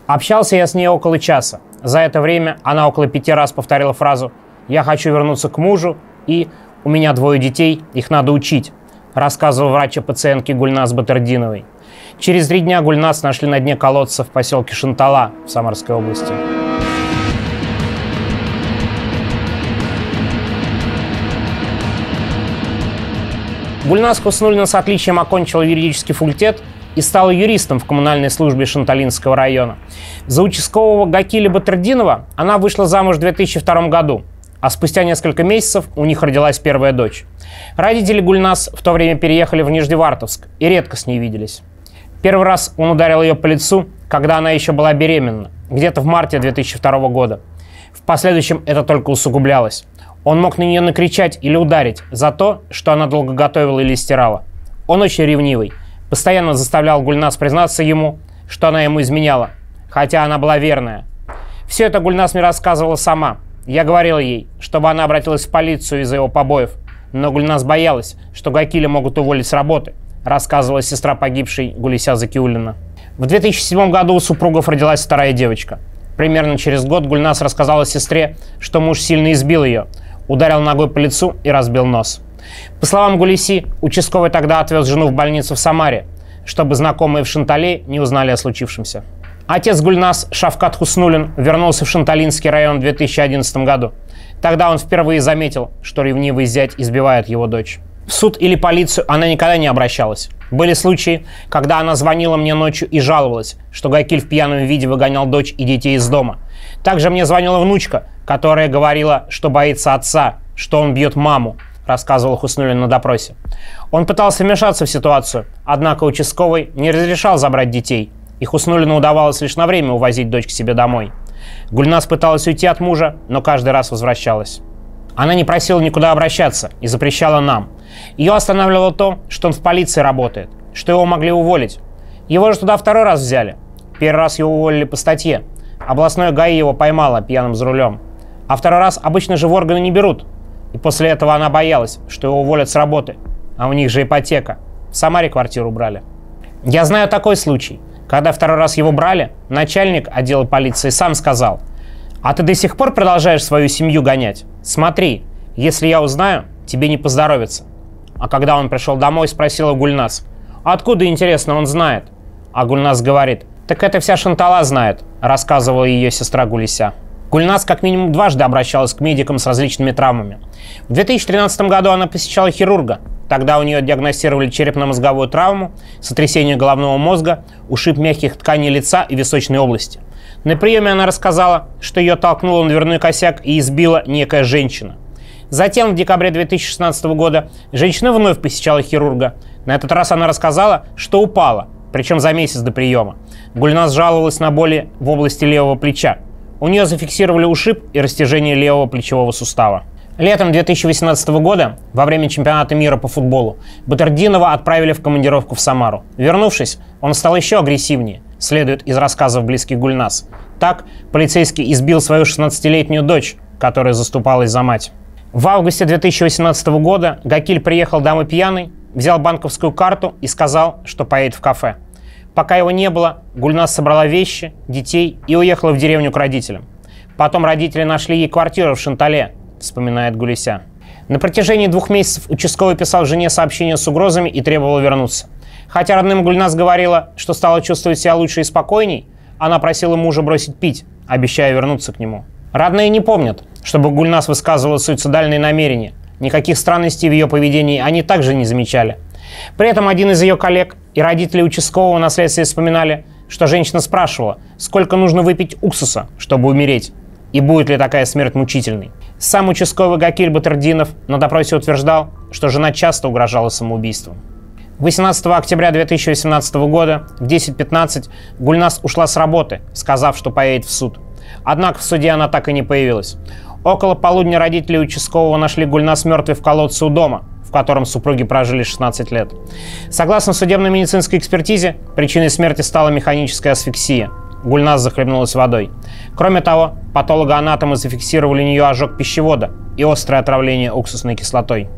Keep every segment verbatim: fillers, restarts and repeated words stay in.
Общался я с ней около часа. За это время она около пяти раз повторила фразу «Я хочу вернуться к мужу» и «У меня двое детей, их надо учить», рассказывал врач о пациентке Гульназ Батырдиновой. Через три дня Гульназ нашли на дне колодца в поселке Шантала в Самарской области. Гульназ Хуснуллина с отличием окончила юридический факультет и стала юристом в коммунальной службе Шанталинского района. За участкового Гакиля Батырдинова она вышла замуж в две тысячи втором году, а спустя несколько месяцев у них родилась первая дочь. Родители Гульназ в то время переехали в Нижневартовск и редко с ней виделись. Первый раз он ударил ее по лицу, когда она еще была беременна, где-то в марте две тысячи второго года. В последующем это только усугублялось. Он мог на нее накричать или ударить за то, что она долго готовила или стирала. Он очень ревнивый. Постоянно заставлял Гульназ признаться ему, что она ему изменяла, хотя она была верная. Все это Гульназ мне рассказывала сама. Я говорил ей, чтобы она обратилась в полицию из-за его побоев, но Гульназ боялась, что Гакиля могут уволить с работы, рассказывала сестра погибшей Гулися Закиуллина. В две тысячи седьмом году у супругов родилась вторая девочка. Примерно через год Гульназ рассказала сестре, что муж сильно избил ее, ударил ногой по лицу и разбил нос. По словам Гулиси, участковый тогда отвез жену в больницу в Самаре, чтобы знакомые в Шантале не узнали о случившемся. Отец Гульназ, Шавкат Хуснуллин, вернулся в Шанталинский район в две тысячи одиннадцатом году. Тогда он впервые заметил, что ревнивый зять избивает его дочь. В суд или полицию она никогда не обращалась. Были случаи, когда она звонила мне ночью и жаловалась, что Гакиль в пьяном виде выгонял дочь и детей из дома. Также мне звонила внучка, которая говорила, что боится отца, что он бьет маму, рассказывал Хуснуллин на допросе. Он пытался вмешаться в ситуацию, однако участковый не разрешал забрать детей, и Хуснуллину удавалось лишь на время увозить дочь к себе домой. Гульназ пыталась уйти от мужа, но каждый раз возвращалась. Она не просила никуда обращаться и запрещала нам. Ее останавливало то, что он в полиции работает, что его могли уволить. Его же туда второй раз взяли. Первый раз его уволили по статье. Областное ГАИ его поймало пьяным за рулем. А второй раз обычно же в органы не берут. И после этого она боялась, что его уволят с работы. А у них же ипотека. В Самаре квартиру брали. Я знаю такой случай. Когда второй раз его брали, начальник отдела полиции сам сказал: «А ты до сих пор продолжаешь свою семью гонять? Смотри, если я узнаю, тебе не поздоровится». А когда он пришел домой, спросила Гульназ: «Откуда, интересно, он знает?» А Гульназ говорит: «Так это вся Шантала знает», рассказывала ее сестра Гулися. Гульназ как минимум дважды обращалась к медикам с различными травмами. В две тысячи тринадцатом году она посещала хирурга. Тогда у нее диагностировали черепно-мозговую травму, сотрясение головного мозга, ушиб мягких тканей лица и височной области. На приеме она рассказала, что ее толкнула на дверной косяк и избила некая женщина. Затем, в декабре две тысячи шестнадцатого года, женщина вновь посещала хирурга. На этот раз она рассказала, что упала, причем за месяц до приема. Гульназ жаловалась на боли в области левого плеча. У нее зафиксировали ушиб и растяжение левого плечевого сустава. Летом две тысячи восемнадцатого года, во время чемпионата мира по футболу, Батырдинова отправили в командировку в Самару. Вернувшись, он стал еще агрессивнее, следует из рассказов близких Гульназ. Так, полицейский избил свою шестнадцатилетнюю дочь, которая заступалась за мать. В августе две тысячи восемнадцатого года Гакиль приехал домой пьяный, взял банковскую карту и сказал, что поедет в кафе. Пока его не было, Гульназ собрала вещи, детей и уехала в деревню к родителям. Потом родители нашли ей квартиру в Шантале, вспоминает Гулися. На протяжении двух месяцев участковый писал жене сообщения с угрозами и требовал вернуться. Хотя родным Гульназ говорила, что стала чувствовать себя лучше и спокойней, она просила мужа бросить пить, обещая вернуться к нему. Родные не помнят, чтобы Гульназ высказывала суицидальные намерения. Никаких странностей в ее поведении они также не замечали. При этом один из ее коллег и родители участкового на следствии вспоминали, что женщина спрашивала, сколько нужно выпить уксуса, чтобы умереть, и будет ли такая смерть мучительной. Сам участковый Гакиль Батырдинов на допросе утверждал, что жена часто угрожала самоубийством. восемнадцатого октября две тысячи восемнадцатого года в десять пятнадцать Гульназ ушла с работы, сказав, что поедет в суд. Однако в суде она так и не появилась. Около полудня родители участкового нашли Гульназ мертвой в колодце у дома, в котором супруги прожили шестнадцать лет. Согласно судебно-медицинской экспертизе, причиной смерти стала механическая асфиксия. Гульназ захлебнулась водой. Кроме того, патологоанатомы зафиксировали у нее ожог пищевода и острое отравление уксусной кислотой.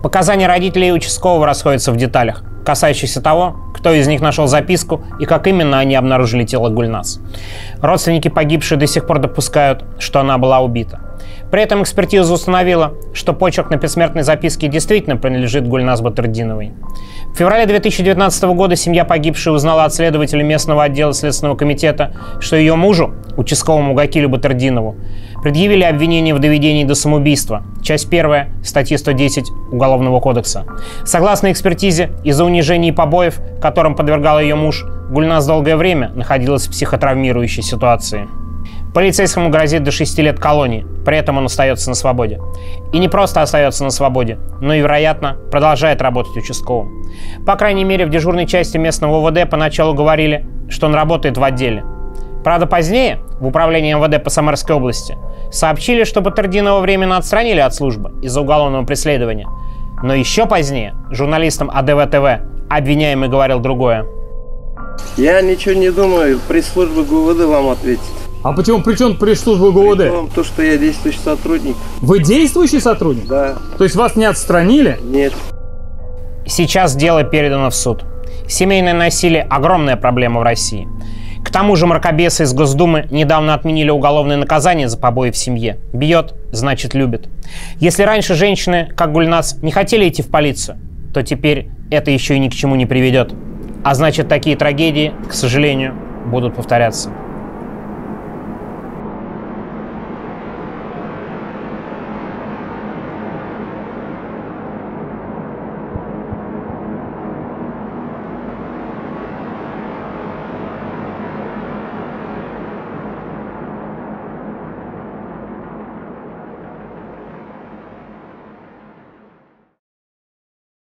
Показания родителей и участкового расходятся в деталях, касающихся того, кто из них нашел записку и как именно они обнаружили тело Гульназ. Родственники погибшей до сих пор допускают, что она была убита. При этом экспертиза установила, что почерк на предсмертной записке действительно принадлежит Гульназ Батырдиновой. В феврале две тысячи девятнадцатого года семья погибшей узнала от следователя местного отдела Следственного комитета, что ее мужу, участковому Гакилю Батырдинову, предъявили обвинение в доведении до самоубийства, часть первая статьи сто десять Уголовного кодекса. Согласно экспертизе, из-за унижений и побоев, которым подвергал ее муж, Гульназ долгое время находилась в психотравмирующей ситуации. Полицейскому грозит до шести лет колонии, при этом он остается на свободе. И не просто остается на свободе, но и, вероятно, продолжает работать участковым. По крайней мере, в дежурной части местного ОВД поначалу говорили, что он работает в отделе. Правда, позднее, в управлении эм вэ дэ по Самарской области, сообщили, что Батырдинова временно отстранили от службы из-за уголовного преследования. Но еще позднее журналистам а дэ вэ тэ вэ обвиняемый говорил другое. Я ничего не думаю, пресс-служба гэ у вэ дэ вам ответит. А почему при чем пресс-служба гэ у вэ дэ? При том, то, что я действующий сотрудник. Вы действующий сотрудник? Да. То есть вас не отстранили? Нет. Сейчас дело передано в суд. Семейное насилие – огромная проблема в России. К тому же мракобесы из Госдумы недавно отменили уголовное наказание за побои в семье. Бьет – значит любит. Если раньше женщины, как Гульназ, не хотели идти в полицию, то теперь это еще и ни к чему не приведет. А значит, такие трагедии, к сожалению, будут повторяться.